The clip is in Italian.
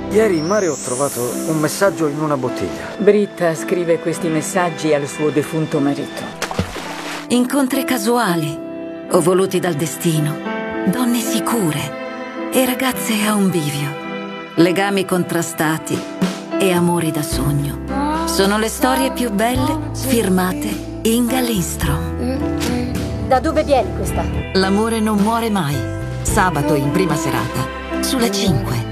Ieri in mare ho trovato un messaggio in una bottiglia. Britta scrive questi messaggi al suo defunto marito. Incontri casuali o voluti dal destino, donne sicure e ragazze a un bivio, legami contrastati e amori da sogno. Sono le storie più belle firmate Inga Lindstrom. Da dove viene questa? L'amore non muore mai. Sabato in prima serata, sulle 5.